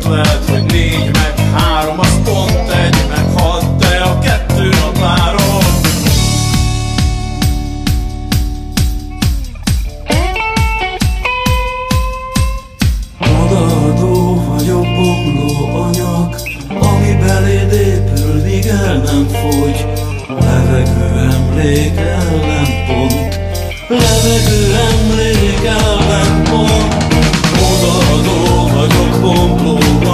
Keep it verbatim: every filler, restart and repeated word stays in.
pont, lehet, hogy négy meg három, az pont egy meg hat, de a kettő nap várom. Odaadó vagyok, bomló anyag, ami beléd épül, míg el nem fogy. Levegő emlék ellenpont, levegő emlék ellenpont. Odaadó vagyok, bomló